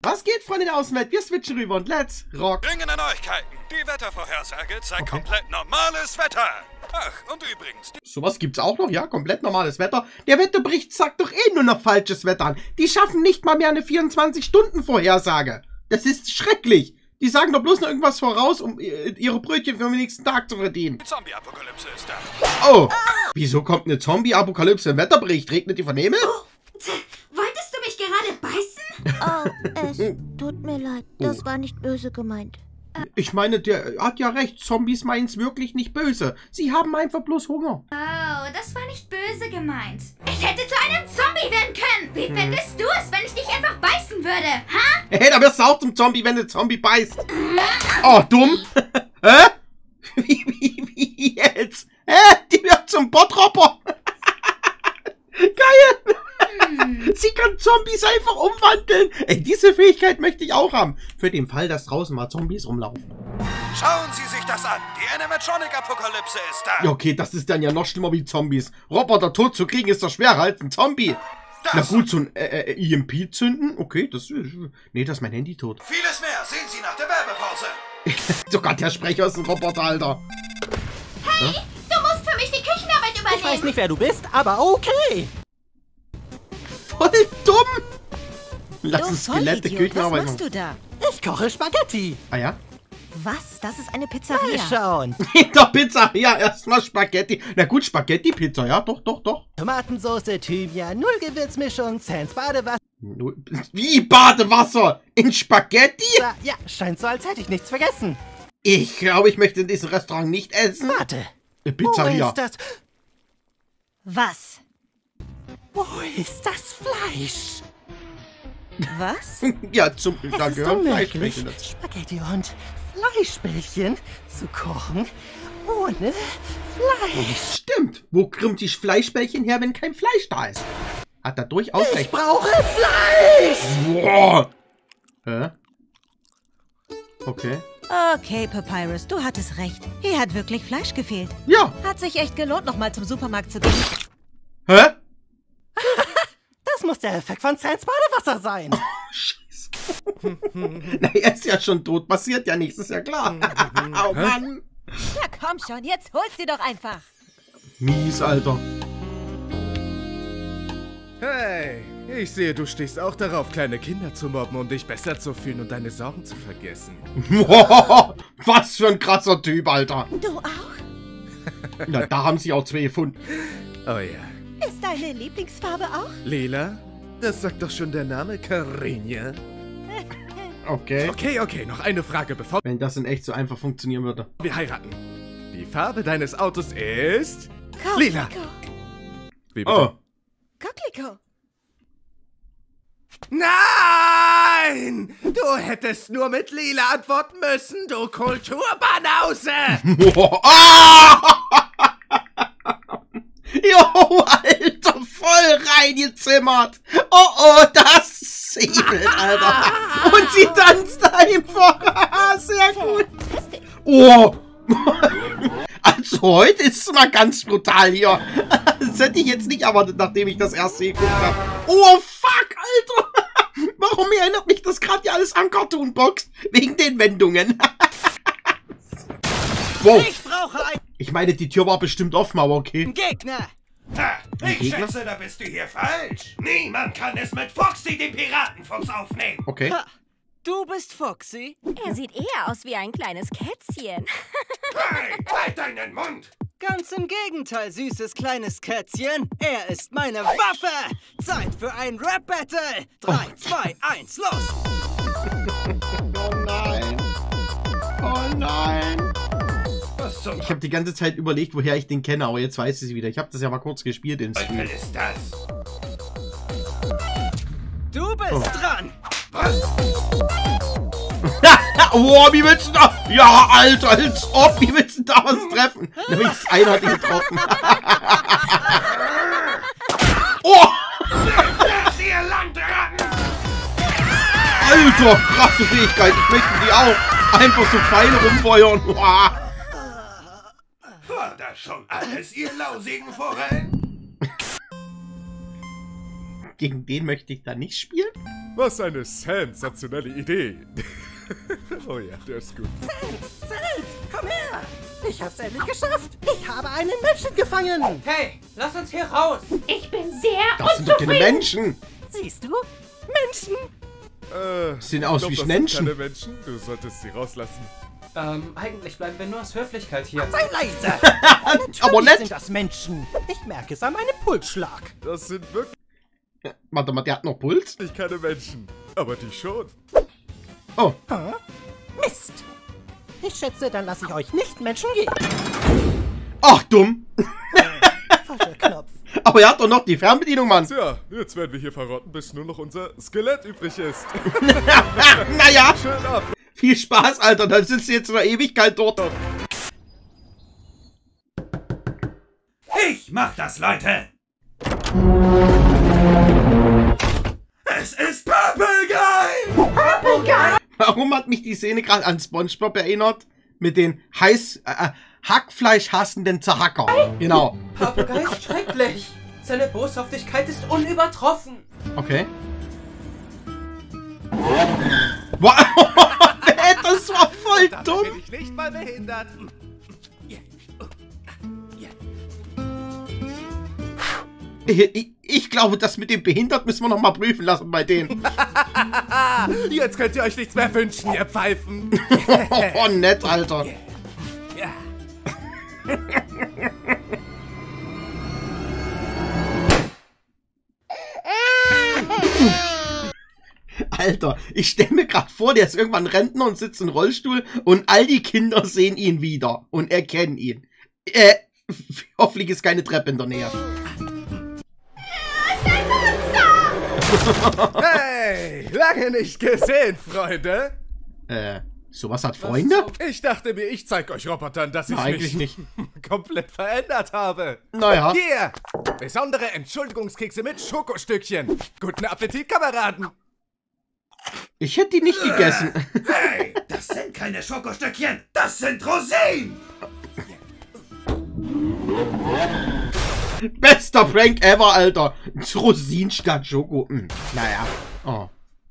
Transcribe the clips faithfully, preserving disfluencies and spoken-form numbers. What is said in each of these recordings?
Was geht, Freunde der Außenwelt? Wir switchen rüber und let's rock. Dringende Neuigkeiten. Die Wettervorhersage zeigt okay. komplett normales Wetter. Ach, und übrigens... Sowas gibt's auch noch, ja? Komplett normales Wetter. Der Wetterbericht sagt doch eh nur noch falsches Wetter an. Die schaffen nicht mal mehr eine vierundzwanzig-Stunden-Vorhersage. Das ist schrecklich. Die sagen doch bloß noch irgendwas voraus, um ihre Brötchen für den nächsten Tag zu verdienen. Zombie-Apokalypse ist da. Oh, wieso kommt eine Zombie-Apokalypse im Wetterbericht? Regnet die von Himmel? Oh, wolltest du mich gerade beißen? Oh, es tut mir leid. Das oh. war nicht böse gemeint. Ich meine, der hat ja recht. Zombies meinen es wirklich nicht böse. Sie haben einfach bloß Hunger. Oh, das war nicht böse gemeint. Ich hätte zu einem Zombie werden können. Wie hm. findest du es, wenn ich dich einfach beißen würde? Ha? Hey, da wirst du auch zum Zombie, wenn der Zombie beißt. Oh, dumm. Hä? Wie, wie, wie jetzt? Hä? Die wird zum Bottropper. Geil. Hm. Sie kann Zombies einfach umwandeln. Ey, diese Fähigkeit möchte ich auch haben. Für den Fall, dass draußen mal Zombies rumlaufen. Schauen Sie sich das an. Die Animatronic-Apokalypse ist da. Ja, okay, das ist dann ja noch schlimmer wie Zombies. Roboter tot zu kriegen ist doch schwerer als ein Zombie. Das Na gut, so ein äh, äh, E M P zünden? Okay, das ist... Nee, das ist mein Handy tot. Vieles mehr sehen Sie nach der Werbepause. Sogar der Sprecher ist ein Roboter, Alter. Hey, ja? Du musst für mich die Küchenarbeit übernehmen. Ich weiß nicht, wer du bist, aber okay. Voll dumm! Lass du uns Skelette Küchenarbeit machen. Was machst du da? Ich koche Spaghetti. Ah ja? Was? Das ist eine Pizzeria. Mal schauen. In der Pizzeria erstmal Spaghetti. Na gut, Spaghetti-Pizza, ja, doch, doch, doch. Tomatensauce, Thymian, null Gewürzmischung, Sans Badewasser. Wie Badewasser? In Spaghetti? Ja, scheint so, als hätte ich nichts vergessen. Ich glaube, ich möchte in diesem Restaurant nicht essen. Warte. Eine Pizzeria. Wo ist das? Was? Wo ist das Fleisch? Was? Ja, zum es da ist gehören unmöglich, Fleischbällchen dazu. Spaghetti und Fleischbällchen zu kochen ohne Fleisch. Stimmt. Wo kommt die Fleischbällchen her, wenn kein Fleisch da ist? Hat er durchaus ich recht. Ich brauche Fleisch! Boah. Hä? Okay. Okay, Papyrus, du hattest recht. Hier hat wirklich Fleisch gefehlt. Ja. Hat sich echt gelohnt, nochmal zum Supermarkt zu gehen. Hä? Das muss der Effekt von Sans Badewasser sein. Oh, Scheiße. Na, er ist ja schon tot. Passiert ja nichts, ist ja klar. Oh Mann. Ja, komm schon, jetzt holst sie doch einfach. Mies, Alter. Hey, ich sehe, du stehst auch darauf, kleine Kinder zu mobben, um dich besser zu fühlen und deine Sorgen zu vergessen. Was für ein krasser Typ, Alter. Du auch? Na, da haben sie auch zwei gefunden. Oh ja. Ist deine Lieblingsfarbe auch? Lila? Das sagt doch schon der Name Karinja. Okay. Okay, okay, noch eine Frage, bevor... Wenn das in echt so einfach funktionieren würde. Wir heiraten. Die Farbe deines Autos ist... Coquelicot. Lila. Wie bitte? Oh. Coquelicot. Nein! Du hättest nur mit Lila antworten müssen, du Kulturbanause! Jo, Alter, voll reingezimmert. Oh, oh, das säbelt, Alter. Und sie tanzt einfach. Sehr gut. Oh. Also heute ist es mal ganz brutal hier. Das hätte ich jetzt nicht erwartet, nachdem ich das erste geguckt habe. Oh, fuck, Alter. Warum erinnert mich das gerade ja alles an Cartoon Box? Wegen den Wendungen. Wow. Ich brauche einen Ich meine, die Tür war bestimmt offen, aber okay. Gegner. Ha, ich Gegner? schätze, da bist du hier falsch. Niemand kann es mit Foxy, dem Piratenfuchs, aufnehmen. Okay. Ha, du bist Foxy? Er sieht eher aus wie ein kleines Kätzchen. Hey, halt deinen Mund. Ganz im Gegenteil, süßes kleines Kätzchen. Er ist meine Waffe. Zeit für ein Rap-Battle. drei, zwei, eins, los. Oh nein. Oh nein. Was zum Ich habe die ganze Zeit überlegt, woher ich den kenne, aber jetzt weiß ich es wieder. Ich habe das ja mal kurz gespielt in Stream. Teufel ist das? Du bist Oh. dran. Was? Oh, wie willst du da? Ja, Alter, als ob. Wie willst du da was treffen? Nämlich das eine hat ihn getroffen. Oh! Lass ihr Landratten! Alter, krasse Fähigkeit. Ich möchte die auch. Einfach so Pfeile rumfeuern. Uah. War das schon alles, ihr lausigen Forellen? Gegen den möchte ich da nicht spielen. Was eine sensationelle Idee. Oh ja, der ist gut. Sans, Sans, komm her! Ich hab's endlich geschafft! Ich habe einen Menschen gefangen! Hey, lass uns hier raus! Ich bin sehr Das sind doch keine unzufrieden. Menschen. Siehst du? Menschen! Äh, Sehen aus ich wie glaub, das Menschen. sind keine Menschen. Du solltest sie rauslassen. Ähm, eigentlich bleiben wir nur aus Höflichkeit hier. Sei leise! Natürlich Aber nett. sind das Menschen! Ich merke es an meinem Pulsschlag. Das sind wirklich Warte mal, der hat noch Puls? keine Menschen. Aber die schon. Oh. Hä? Mist! Ich schätze, dann lasse ich euch nicht Menschen gehen. Ach, dumm. Falscher Knopf. Aber er hat doch noch die Fernbedienung, Mann. Tja, jetzt werden wir hier verrotten, bis nur noch unser Skelett übrig ist. Naja, Schön ab. viel Spaß, Alter. Dann sitzt du jetzt in der Ewigkeit dort. Ich mach das, Leute! Es ist Papelgeil! Warum hat mich die Szene gerade an SpongeBob erinnert? Mit den heiß äh, Hackfleisch hassenden Zerhacker. Genau. Papagei ist schrecklich. Seine Boshaftigkeit ist unübertroffen. Okay. Wow. Das war voll dumm. Bin ich nicht mal behindert. Ich, ich, ich glaube, das mit dem Behindert müssen wir noch mal prüfen lassen bei denen. Jetzt könnt ihr euch nichts mehr wünschen, ihr Pfeifen. Oh, nett, Alter. Ja. Alter, ich stelle mir gerade vor, der ist irgendwann Rentner und sitzt im Rollstuhl und all die Kinder sehen ihn wieder und erkennen ihn. Äh, hoffentlich ist keine Treppe in der Nähe. Hey, lange nicht gesehen, Freunde. Äh, sowas hat Freunde? Ich dachte mir, ich zeig euch Robotern, dass ich Na, eigentlich mich nicht. komplett verändert habe. Naja. Hier, besondere Entschuldigungskekse mit Schokostückchen. Guten Appetit, Kameraden. Ich hätte die nicht gegessen. Hey, das sind keine Schokostückchen, das sind Rosinen! Bester Prank ever, Alter. Rosinen statt Schoko. Hm, naja. Oh.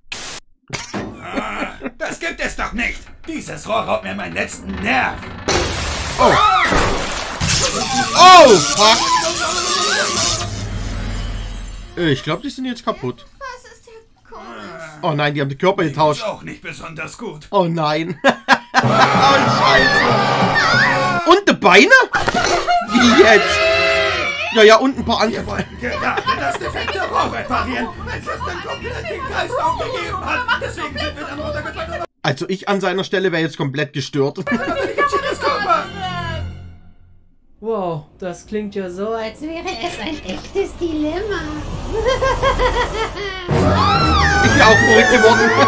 Das gibt es doch nicht! Dieses Rohr raubt mir meinen letzten Nerv! Oh. Oh, fuck. Ich glaube, die sind jetzt kaputt. Was ist hier komisch? Oh nein, die haben die Körper Ist getauscht. auch nicht besonders gut. Oh nein. Oh, Scheiße. Und die Beine? Wie jetzt? Ja, ja, und ein paar andere. Wir wollten gerade das defekte Rohr reparieren, als es dann komplett den Geist aufgegeben hat. Deswegen sind wir dann runtergefallen. Also ich an seiner Stelle wäre jetzt komplett gestört. Wow, das klingt ja so, als Als wäre es ein echtes Dilemma. Ich wäre auch verrückt geworden.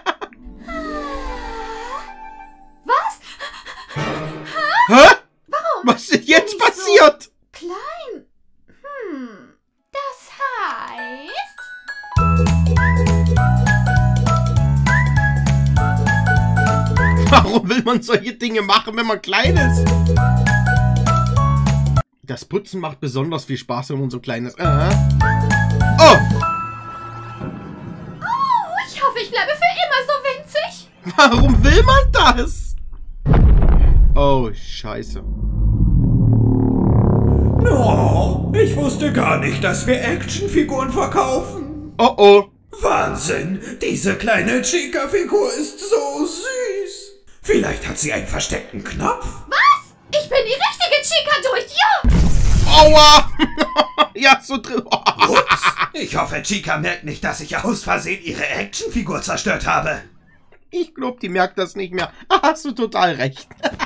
Was? Hä? Warum? Was ist jetzt passiert? Klein? Hm. Das heißt... Warum will man solche Dinge machen, wenn man klein ist? Das Putzen macht besonders viel Spaß, wenn man so klein ist. Aha. Oh! Oh, ich hoffe, ich bleibe für immer so winzig. Warum will man das? Oh, scheiße. Oh, ich wusste gar nicht, dass wir Actionfiguren verkaufen. Oh, oh. Wahnsinn, diese kleine Chica-Figur ist so süß. Vielleicht hat sie einen versteckten Knopf? Was? Ich bin die richtige Chica durch, ja! Aua! Ja, so drin. Ups, ich hoffe, Chica merkt nicht, dass ich aus Versehen ihre Actionfigur zerstört habe. Ich glaube, die merkt das nicht mehr. Ah, hast du total recht.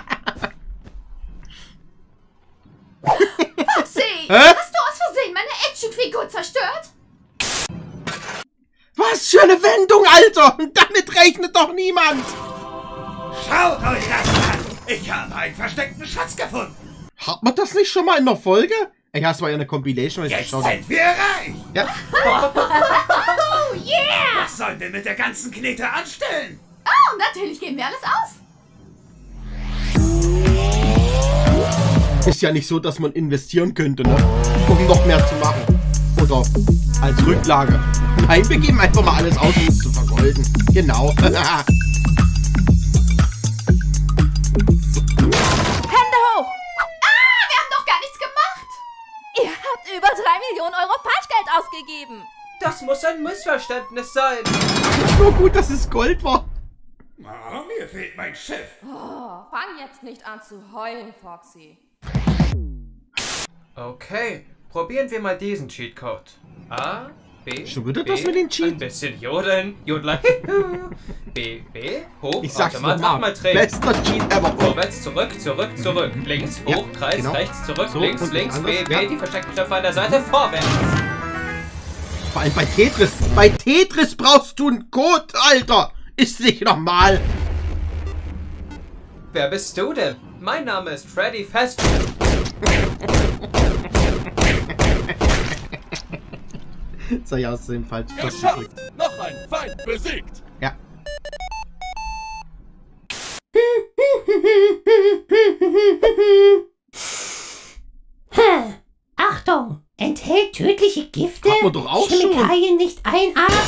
Foxy, Hä? hast du aus Versehen meine Actionfigur zerstört? Was für eine Wendung, Alter! Damit rechnet doch niemand! Schaut euch das an. Ich habe einen versteckten Schatz gefunden. Hat man das nicht schon mal in der Folge? Ich habe es mal in der Compilation, weil ich Jetzt geschaut habe. sind wir reich. Ja. Oh yeah! Was sollen wir mit der ganzen Knete anstellen? Oh, natürlich geben wir alles aus. Ist ja nicht so, dass man investieren könnte, ne? Um noch mehr zu machen. Oder als Rücklage. Nein, wir geben einfach mal alles aus, um es zu vergolden. Genau. Hände hoch! Ah, wir haben doch gar nichts gemacht. Ihr habt über drei Millionen Euro Falschgeld ausgegeben. Das muss ein Missverständnis sein. Nur gut, dass es Gold war. Oh, mir fehlt mein Chef. Oh, fang jetzt nicht an zu heulen, Foxy. Okay, probieren wir mal diesen Cheatcode. A, B, Schon wieder B, das mit den Cheat? ein bisschen jodeln, Jodler, B, B, hoch, Ich sag's Automat, nochmal. achtmal drehen. Bester Cheat ever. Vorwärts, zurück, zurück, zurück. Links, Ja, hoch, Kreis, genau. rechts, zurück, So, links, und links, anders, B, B, ja. die versteckten Knöpfe an der Seite, vorwärts. Vor allem bei Tetris. Bei Tetris brauchst du einen Code, Alter. Ist nicht normal. Wer bist du denn? Mein Name ist Freddy Fazbear. Soll ich aus dem falsch Geschafft! Noch ein Feind besiegt! Ja. Achtung! Enthält tödliche Gifte, Hat man doch auch schon. Chemikalien nicht einatmen.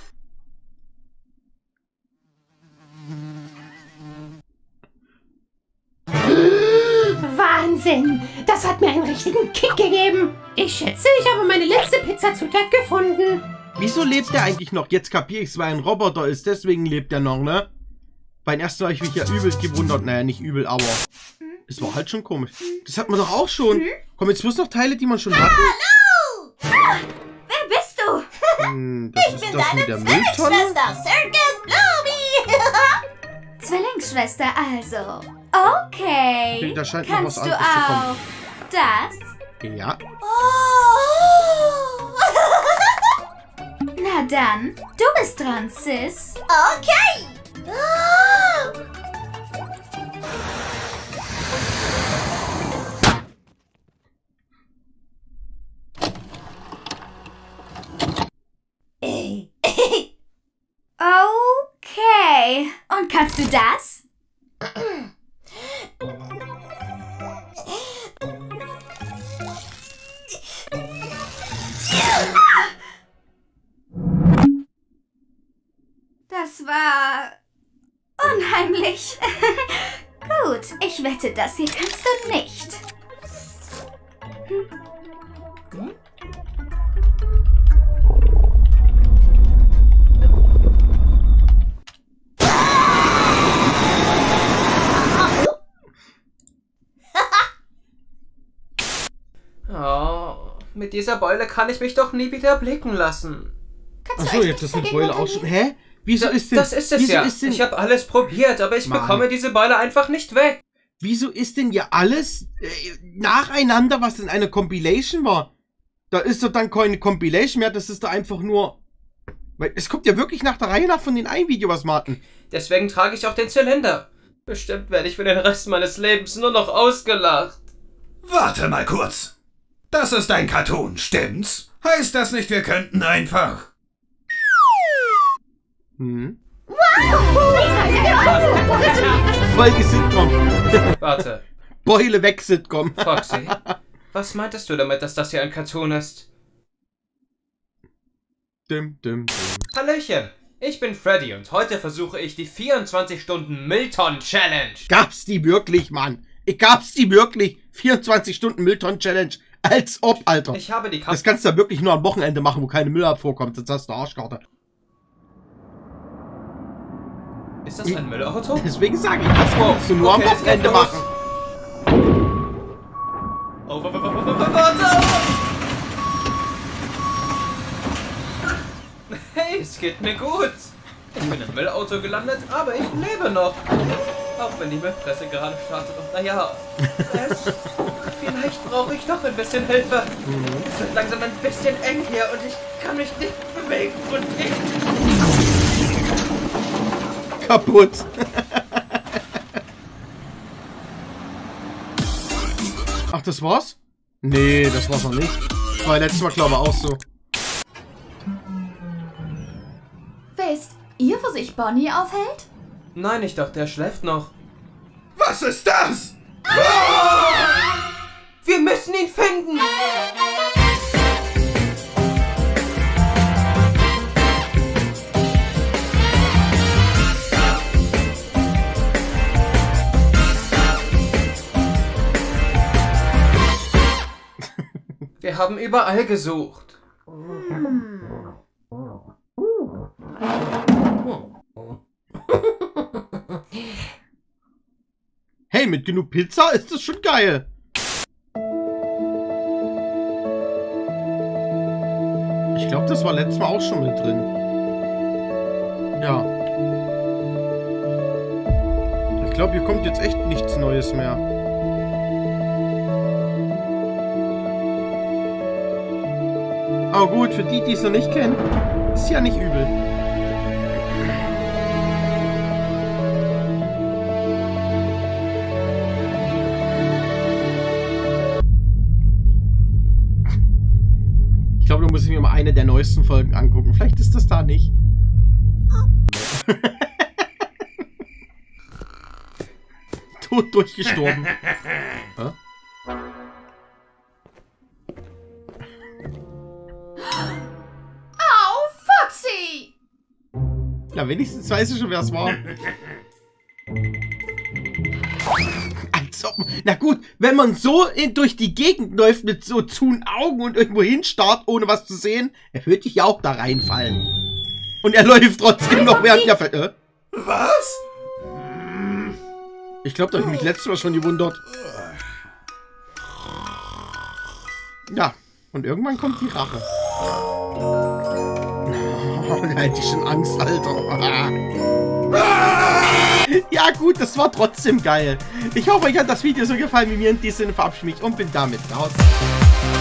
Wahnsinn! Das hat mir einen richtigen Kick gegeben. Ich schätze, ich habe meine letzte Pizzazutat gefunden. Wieso lebt der eigentlich noch? Jetzt kapier ich's, weil er ein Roboter ist. Deswegen lebt er noch, ne? Beim ersten habe ich mich ja übelst gewundert. Naja, nicht übel, aber es war halt schon komisch. Das hat man doch auch schon. Komm, jetzt bloß noch Teile, die man schon hat. Hallo! Ah, wer bist du? Hm, das ist das mit der Mülltonne. Circus Blueby! Zwillingsschwester also. Okay. Okay, da scheint noch Kannst was du anderes zu kommen. auch das? Ja. Oh. Na dann, du bist dran, Sis. Okay. Oh. Okay. Und kannst du das? Das war unheimlich. Gut, ich wette, das hier kannst du nicht. Hm? Oh, mit dieser Beule kann ich mich doch nie wieder blicken lassen. Achso, jetzt ist eine Beule auch schon. Hä? Wieso Da, ist denn... das ist es wieso ja. Ist denn, ich habe alles probiert, aber ich Mann. bekomme diese Beule einfach nicht weg. Wieso ist denn ja alles äh, nacheinander, was in einer Compilation war? Da ist doch dann keine Compilation mehr, das ist doch einfach nur... Weil es kommt ja wirklich nach der Reihe nach von den ein Video, was Martin. Deswegen trage ich auch den Zylinder. Bestimmt werde ich für den Rest meines Lebens nur noch ausgelacht. Warte mal kurz. Das ist ein Cartoon, stimmt's? Heißt das nicht, wir könnten einfach... Hm. Folge Sitcom. Warte. Beule weg Sitcom. Foxy, was meintest du damit, dass das hier ein Cartoon ist? Dim, dim, dim. Hallöchen, ich bin Freddy und heute versuche ich die vierundzwanzig Stunden Mülltonnen-Challenge. Gab's die wirklich, Mann? Ich gab's die wirklich? vierundzwanzig Stunden Mülltonnen-Challenge. Als ob, Alter. Ich habe die Kap Das kannst du ja wirklich nur am Wochenende machen, wo keine Müllabfuhr kommt. Sonst hast du Arschkarte. Ist das ein Müllauto? Deswegen sage ich, das Wow, kannst du nur okay, am es geht Wochenende los. machen. Oh, w- w- w- w- warte! Hey, es geht mir gut. Ich bin im Müllauto gelandet, aber ich lebe noch. Auch wenn die Müllpresse gerade startet. Und naja, es, vielleicht brauche ich doch ein bisschen Hilfe. Es wird langsam ein bisschen eng hier und ich kann mich nicht bewegen und ich... Kaputt. Ach, das war's? Nee, das war's noch nicht. War letztes Mal, glaube ich, auch so. Wisst ihr, wo sich Bonnie aufhält? Nein, ich dachte, er schläft noch. Was ist das? Wir müssen ihn finden! haben überall gesucht. Hey, mit genug Pizza ist das schon geil. Ich glaube, das war letztes Mal auch schon mit drin. Ja. Ich glaube, hier kommt jetzt echt nichts Neues mehr. Aber gut, für die, die es noch nicht kennen, ist ja nicht übel. Ich glaube, du musst mir mal eine der neuesten Folgen angucken. Vielleicht ist das da nicht. Tot durchgestorben. Hä? Au, Foxy! Na, wenigstens weiß ich schon, wer es war. Als ob, na gut, wenn man so in, durch die Gegend läuft mit so zuen Augen und irgendwo hinstarrt, ohne was zu sehen, er würde dich ja auch da reinfallen. Und er läuft trotzdem noch während der... Ver äh? Was? Ich glaube, da habe ich mich letztes Mal schon gewundert. Ja, und irgendwann kommt die Rache. Oh, da hätte ich schon Angst, Alter. Ja gut, das war trotzdem geil. Ich hoffe, euch hat das Video so gefallen wie mir. In diesem Sinne verabschiede ich mich und bin damit raus.